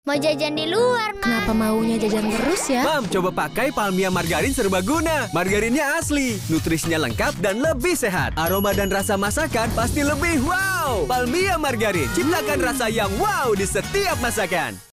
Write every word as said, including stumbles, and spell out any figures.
Mau jajan di luar, Mam. Kenapa maunya jajan terus ya? Mam, coba pakai Palmia Margarin Serbaguna. Margarinnya asli, nutrisinya lengkap dan lebih sehat. Aroma dan rasa masakan pasti lebih wow. Palmia Margarin, ciptakan rasa yang wow di setiap masakan.